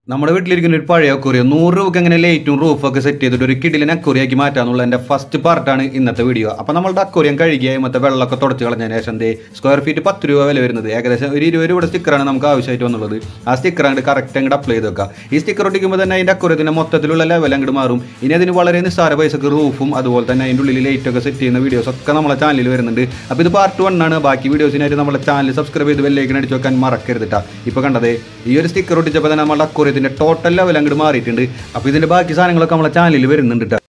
നമ്മുടെ വീട്ടിലിരിക്കുന്ന ഒരു പഴയ അക്വേറിയം 100 രൂപയ്ക്ക് എങ്ങനെ ലൈറ്റും റൂഫൊക്കെ സെറ്റ് ചെയ്തിട്ട് ഒരു കിടിലൻ അക്വേറിയാക്കി മാറ്റാന്നുള്ള എൻ്റെ ഫസ്റ്റ് പാർട്ടാണ് ഇന്നത്തെ വീഡിയോ. അപ്പോൾ നമ്മളുടെ അക്വേറിയം കഴുകിയായി മറ്റേ വെള്ളമൊക്കെ തുടച്ച് കളഞ്ഞതിന് ശേഷം സ്ക്വയർ ഫീറ്റ് 10 രൂപ വില വരുന്നത്, ഏകദേശം ഒരു 20 രൂപയുടെ സ്റ്റിക്കറാണ് നമുക്ക് ആവശ്യമായിട്ട് വന്നുള്ളത്. ആ സ്റ്റിക്കർ അങ്ങോട്ട് കറക്റ്റ് അങ്ങോട്ട് അപ്ലൈ ചെയ്ത് വെക്കുക. ഈ സ്റ്റിക്കർ ഒട്ടിക്കുമ്പോൾ തന്നെ അതിൻ്റെ അക്വേറിയത്തിൻ്റെ മൊത്തത്തിലുള്ള ലെവൽ അങ്ങോട്ട് മാറും. ഇനി അതിന് വളരെ നിസ്സാര പൈസക്ക് റൂഫും അതുപോലെ തന്നെ അതിൻ്റെ ഉള്ളിൽ ലൈറ്റൊക്കെ സെറ്റ് ചെയ്യുന്ന വീഡിയോസ് ഒക്കെ നമ്മളെ ചാനലിൽ വരുന്നുണ്ട്. അപ്പോൾ ഇത് പാർട്ട് 1 ആണ്. ബാക്കി വീഡിയോസിനായിട്ട് നമ്മുടെ ചാനൽ സബ്സ്ക്രൈബ് ചെയ്ത് ബെല്ലൈക്കൺ അടിച്ച് വെക്കാൻ മറക്കരുതിട്ടാ. ഇപ്പോൾ കണ്ടത് ഈ ഒരു സ്റ്റിക്കർ ഒട്ടിച്ചപ്പോൾ തന്നെ നമ്മുടെ അക്വേറിയത്തിൻ്റെ ടോട്ടൽ ലെവൽ അങ്ങോട്ട് മാറിയിട്ടുണ്ട്. അപ്പോൾ ഇതിൻ്റെ ബാക്കി സാധനങ്ങളൊക്കെ നമ്മളെ ചാനലിൽ വരുന്നുണ്ട്.